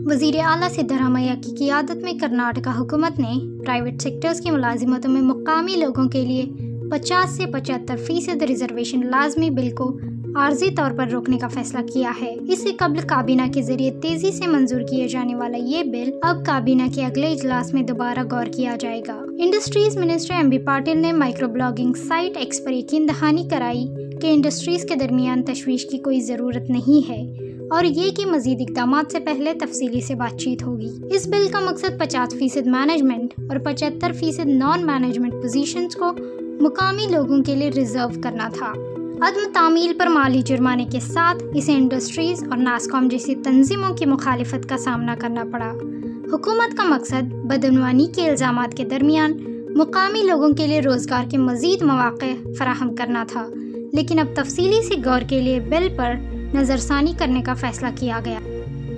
वज़ीर आला सिद्धरामैया की क़ियादत में कर्नाटका हुकूमत ने प्राइवेट सेक्टर्स की मुलाजिमतों में मुकामी लोगों के लिए 50 से 75% रिजर्वेशन लाजमी बिल को आर्जी तौर पर रोकने का फैसला किया है। इससे कबल काबीना के जरिए तेजी से मंजूर किए जाने वाला ये बिल अब काबीना के अगले इजलास में दोबारा गौर किया जाएगा। इंडस्ट्रीज मिनिस्टर एमबी पाटिल ने माइक्रो ब्लॉगिंग साइट एक्स पर यकीन दहानी कराई कि इंडस्ट्रीज के दरमियान तशवीश की कोई ज़रूरत नहीं है और ये कि मजीद इक़दाम से पहले तफसीली से बातचीत होगी। इस बिल का मकसद 50% मैनेजमेंट और 75% नॉन मैनेजमेंट पोजीशंस को मुकामी लोगों के लिए रिजर्व करना था। अदम तामील पर माली जुर्माने के साथ इसे इंडस्ट्रीज और नास्कॉम जैसी तंजीमों की मुखालिफत का सामना करना पड़ा। हुकूमत का मकसद बदनवानी के इल्ज़ामात के दरमियान मुकामी लोगों के लिए रोज़गार के मज़ीद मौक़े फराहम करना था, लेकिन अब तफसीली से गौर के लिए बिल पर नज़रसानी करने का फ़ैसला किया गया।